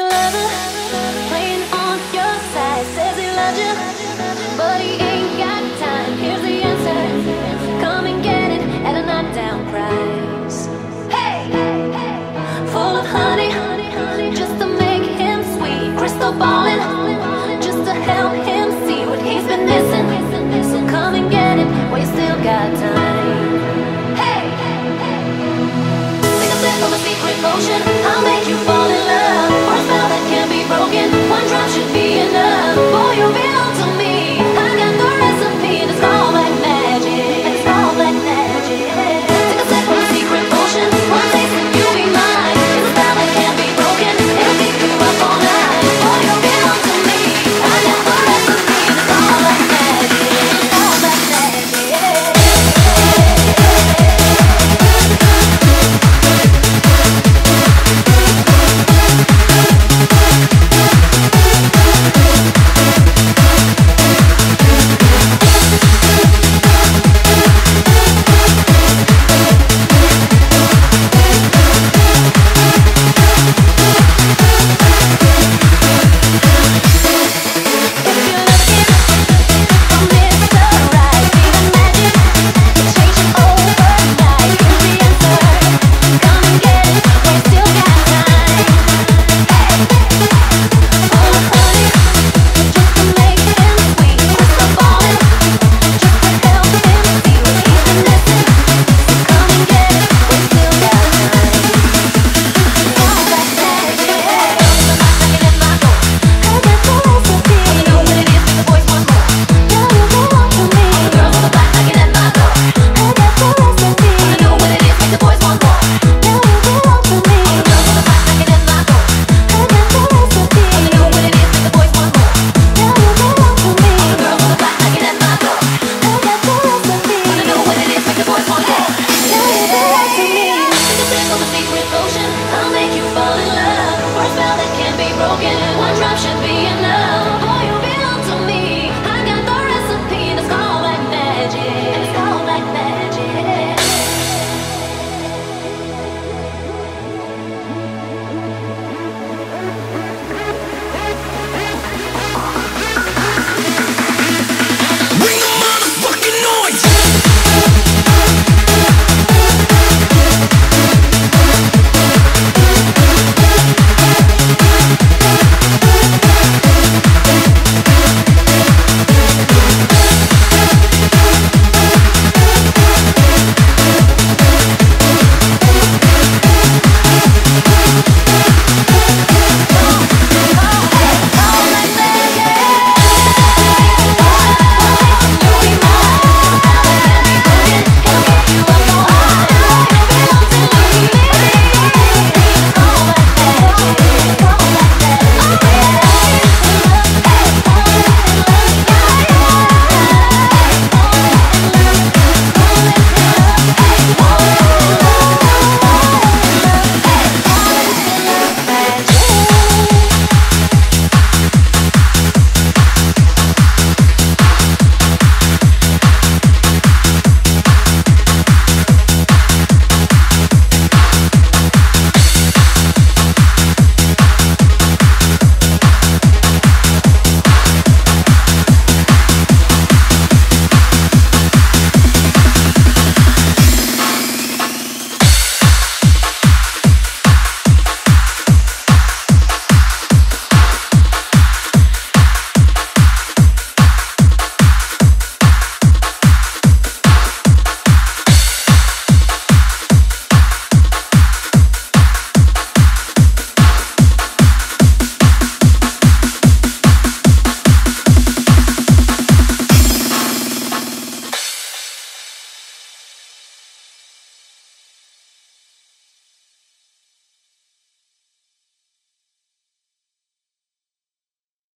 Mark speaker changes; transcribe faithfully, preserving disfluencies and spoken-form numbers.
Speaker 1: you love her, playing on your side. Says he loves you, but he ain't got time. Here's the answer: come and get it at a knockdown price. Hey, full of honey, just to make him sweet. Crystal balling, just to help him see what he's been missing. So come and get it while you still got time. Hey, take a sip of a secret potion. I'll make you fall in love. For a spell that can't be broken, one drop should be enough. Boy, you belong to me. I got the recipe, and it's all like magic. It's all like magic. Take a sip of a secret potion. One taste and you'll be mine. It's a spell that can't be broken. It'll keep you up all night. Boy, you belong to me. I got the recipe, and it's all like magic. It's all like magic. I'll make you fall in love. For a spell that can't be broken, one drop should be